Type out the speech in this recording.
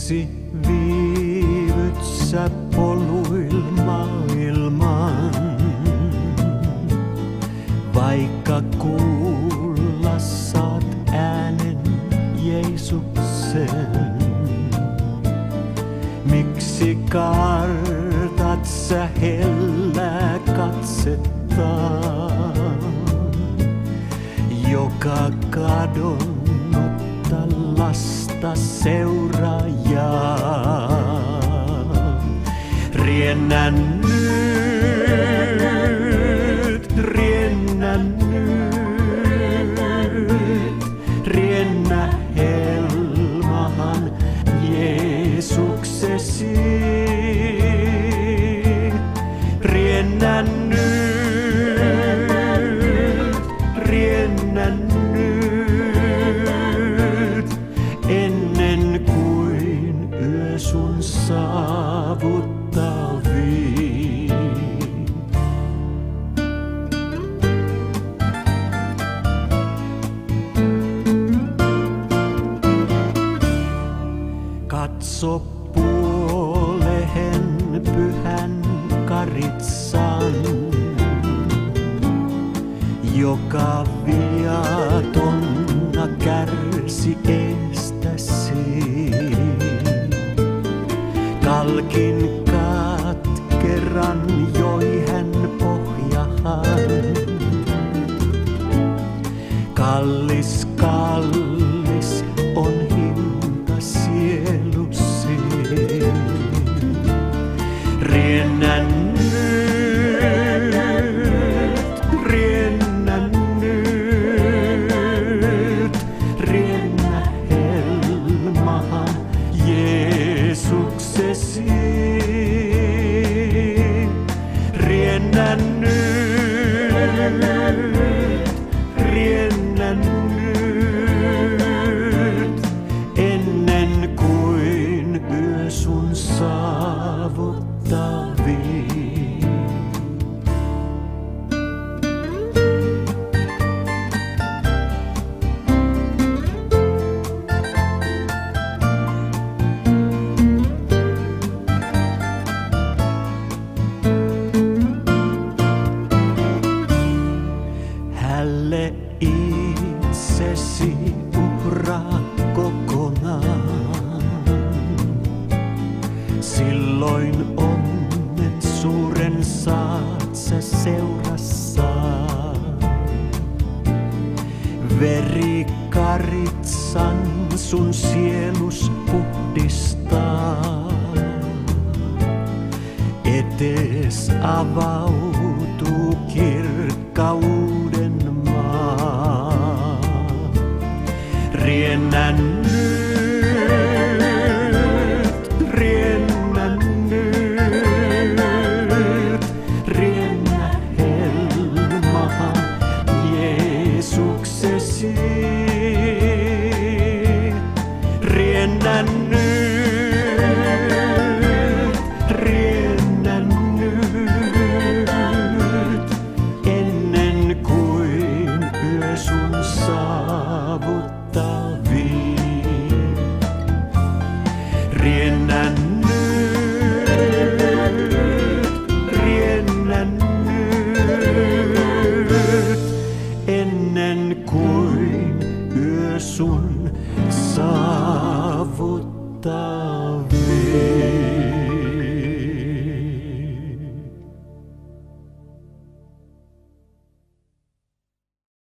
Miksi viivyt sä poluil maailman, vaikka kuulla saat äänen Jeesuksen? Miksi kartat sä hellää katsettaan, joka kadonnutta lasta seuraajaa? Riennä nyt, riennä nyt, riennä helmahan Jeesuksesi. Riennä nyt, riennä nyt, ennen kuin yö sun saavuttaa vii. Katso puolehen pyhän Karitsan, joka viatonna kärsi eestäsi. Kalkin katkeran joi hän pohjahan. Kallis, kallis on hinta sielusi. Riennä nyt, riennä nyt, riennä helmahan Jeesuksesi. Riennä nyt, riennä nyt, ennen kuin yö sun saavuttaa vii. Hälle itsesi uhraa kokonaan, silloin onnen suuren saat sä seurassaan. Verikaritsan sun sielus puhdistaa, etes avautuu kirkkauden maa. Riennä nyt, riennä nyt, riennä helmahan Jeesuksesi. Riennä nyt, riennä nyt, ennen kuin yö sun saavuttaa vii. Riennä nyt, riennä nyt, ennen kuin yö sun